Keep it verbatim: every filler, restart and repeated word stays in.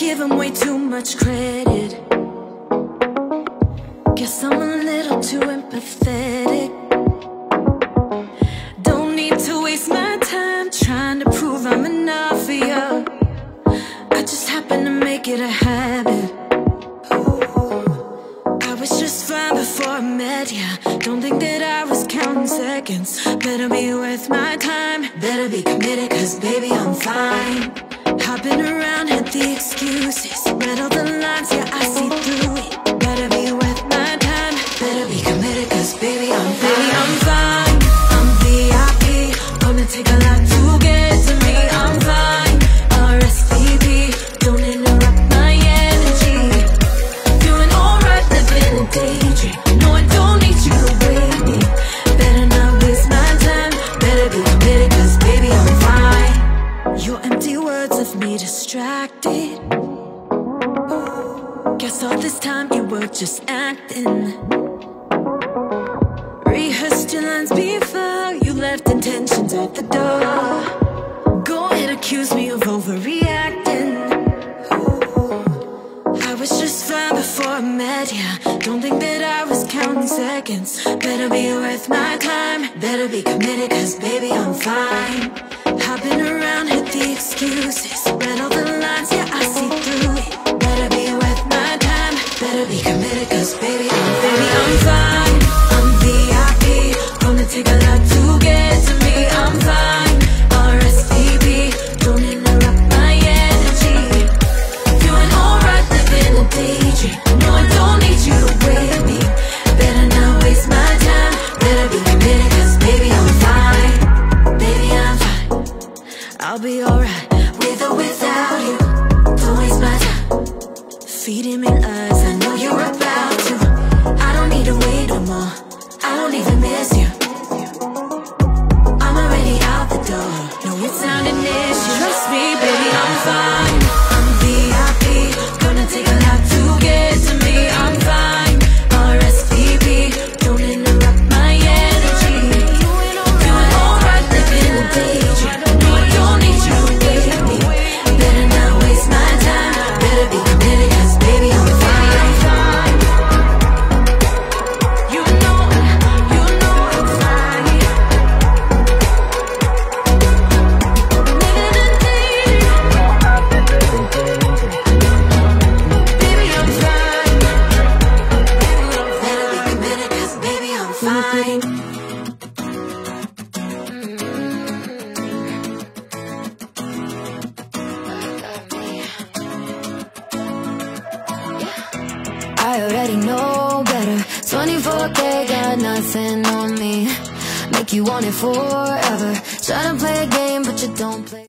give him way too much credit. Guess I'm a little too empathetic. Don't need to waste my time trying to prove I'm enough for you. I just happen to make it a habit. I was just fine before I met ya. Don't think that I was counting seconds. Better be worth my time. Better be committed, cause baby I'm fine. Hopping around, hit the excuses. Read all the lines, yeah I see through it. Better be worth my time. Better be committed, cause baby I'm fine. Baby I'm fine, I'm V I P. Gonna take a lot to get to me. I'm fine, R S V P. Don't interrupt my energy. Doing alright, living a daydream. No, I don't need you to wait me. Better not waste my time. Better be committed, cause baby I'm fine. Your empty words left me distracted. Guess all this time you were just acting. Rehearsed your lines before you left intentions at the door. Go ahead, accuse me of overreacting. I was just fine before I met ya. Don't think that I was counting seconds. Better be worth my time. Better be committed, cause baby I'm fine. Hopping around, hit the excuses. Read all the lines, yeah I see through it. Better be worth my time. Better be committed, cause baby I'm baby I'm fine. I'm V I P. Gonna take a lot to get to me. I'm fine, R S V P. Don't interrupt my energy. Doing alright, living a daydream. No, I don't need you to wait me. Better not waste my time. Better be committed, cause baby I'm fine. Baby I'm fine. I'll be alright, with or without you. Don't waste my time. Feeding me lies, I know you're about to. I don't need to wait no more. I don't even miss you. I'm already out the door. No, it's not an issue. Trust me, baby, I'm fine. I'm V I P. Gonna take a lot to get to me. I'm fine, R S V P. Don't interrupt my energy. Doing alright, living a daydream. No, I don't need you to wait me. Better not waste my time. Better be committed, cause baby I'm fine. You know, you know I'm fine. Living a daydream. Baby I'm fine. Better be committed, cause baby I'm fine. I already know better. Twenty-four K got nothing on me. Make you want it forever. Try to play a game, but you don't play.